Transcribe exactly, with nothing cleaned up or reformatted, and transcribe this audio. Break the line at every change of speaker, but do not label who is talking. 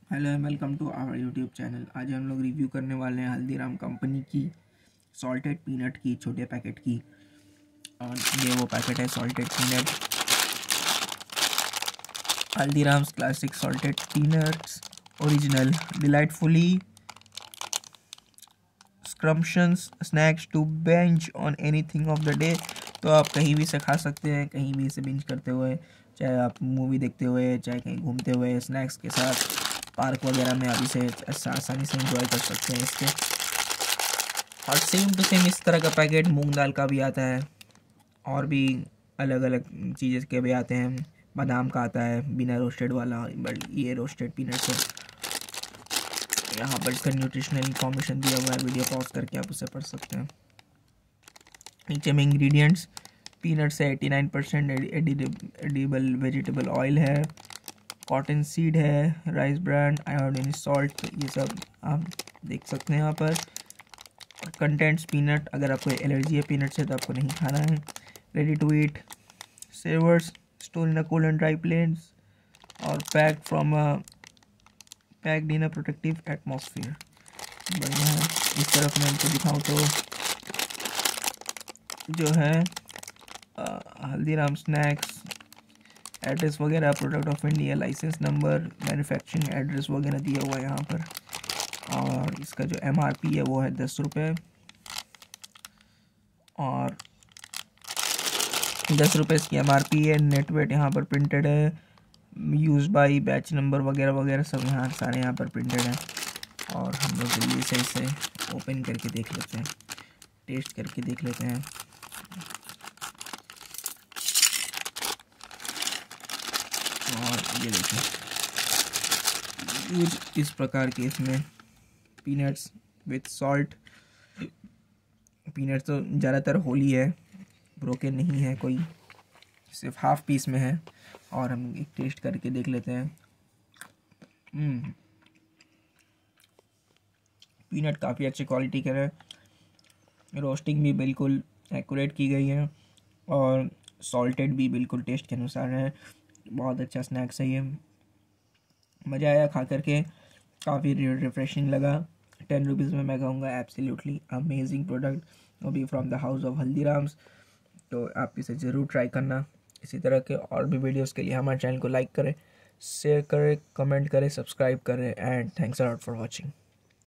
Hello and welcome to our YouTube channel. आज हम लोग रिव्यू करने वाले हैं हल्दीराम कंपनी की सॉल्टेड पीनट की छोटे पैकेट की। और ये वो पैकेट है salted peanut, Haldiram's classic salted peanuts original delightfully scrumptious snacks to bench on anything of the day. तो आप कहीं भी से खा सकते हैं, कहीं भी इसे बिंज करते हुए, चाहे आप मूवी देखते हुए, चाहे कहीं घूमते हुए, स्नैक्स के साथ पार्क वगैरह में आप इसे आसानी से एंजॉय कर सकते हैं इसके। और सेम टू सेम इस तरह का पैकेट मूंग दाल का भी आता है और भी अलग अलग चीज़ें के भी आते हैं। बादाम का आता है बिना रोस्टेड वाला, बट ये रोस्टेड पीनट्स है। यहाँ पर इसका न्यूट्रिशनल इंफॉर्मेशन दिया हुआ है, वीडियो पॉज करके आप उसे पढ़ सकते हैं। नीचे में इंग्रेडिएंट्स, पीनट से eighty nine percent edible vegetable oil है, कॉटन सीड है, राइस ब्रांड, आयोडीन सॉल्ट, ये सब आप देख सकते हैं यहाँ पर। कंटेंट्स पीनट, अगर आपको एलर्जी है पीनट से तो आपको नहीं खाना है। Ready to eat, savours, store in a cool and dry places और pack from a packed in a protective atmosphere. बढ़िया है। इस तरफ मैं इनको दिखाऊँ तो जो है हल्दीराम स्नैक्स एड्रेस वगैरह, product of India, licence number, manufacturing address वगैरह दिया हुआ है यहाँ पर। और इसका जो एमआरपी है वो है दस रुपये, और दस रुपये इसकी एमआरपी है। नेट वेट यहाँ पर प्रिंटेड है, यूज बाई, बैच नंबर वगैरह वगैरह सब यहाँ सारे यहाँ पर प्रिंटेड है। और हम लोग जल्दी से इसे ओपन करके देख लेते हैं, टेस्ट करके देख लेते हैं। और ये देखिए इस प्रकार के इसमें पीनट्स विथ सॉल्ट। पीनट्स तो ज़्यादातर होली है, ब्रोकन नहीं है कोई, सिर्फ हाफ पीस में है। और हम एक टेस्ट करके देख लेते हैं। पीनट काफ़ी अच्छी क्वालिटी के हैं, रोस्टिंग भी बिल्कुल एक्यूरेट की गई है और सॉल्टेड भी बिल्कुल टेस्ट के अनुसार है। बहुत अच्छा स्नैक्स है ये, मज़ा आया खा करके, काफ़ी रिफ्रेशिंग लगा। टेन रुपीज़ में मैं कहूँगा एब्सोल्युटली अमेजिंग प्रोडक्ट, वो भी from the house of Haldiram's. तो आप इसे ज़रूर ट्राई करना। इसी तरह के और भी वीडियोस के लिए हमारे चैनल को लाइक करें, शेयर करें, कमेंट करें, सब्सक्राइब करें, and thanks a lot for watching.